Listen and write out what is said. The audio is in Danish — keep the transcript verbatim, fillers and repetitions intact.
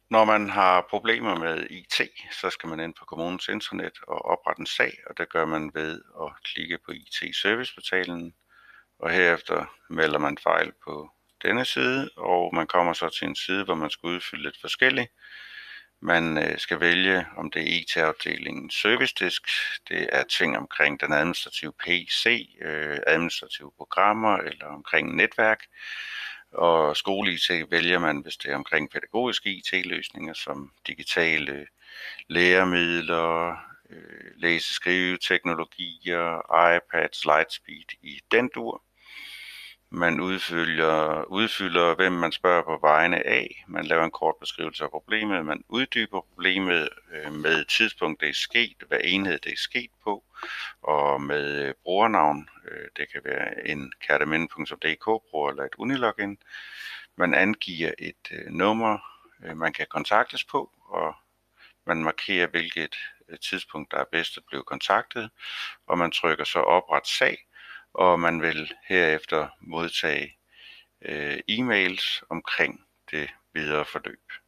Når man har problemer med I T, så skal man ind på kommunens intranet og oprette en sag, og det gør man ved at klikke på I T-serviceportalen, og herefter melder man fejl på denne side, og man kommer så til en side, hvor man skal udfylde lidt forskelligt. Man skal vælge, om det er I T-afdelingen servicedisk, det er ting omkring den administrative P C, øh, administrative programmer eller omkring netværk. Og skole-I T vælger man, hvis det er omkring pædagogiske I T-løsninger som digitale læremidler, øh, læse-skrive-teknologier, iPads, Lightspeed i den dur. Man udfylder, udfylder, hvem man spørger på vegne af. Man laver en kort beskrivelse af problemet. Man uddyber problemet øh, med tidspunkt, det er sket, hvad enhed det er sket på, og med øh, brugernavn. Øh, det kan være en kærteminde punktum d k-bruger eller et Unilogin. Man angiver et øh, nummer, øh, man kan kontaktes på, og man markerer, hvilket øh, tidspunkt, der er bedst at blive kontaktet, og man trykker så opret sag, og man vil herefter modtage øh, e-mails omkring det videre forløb.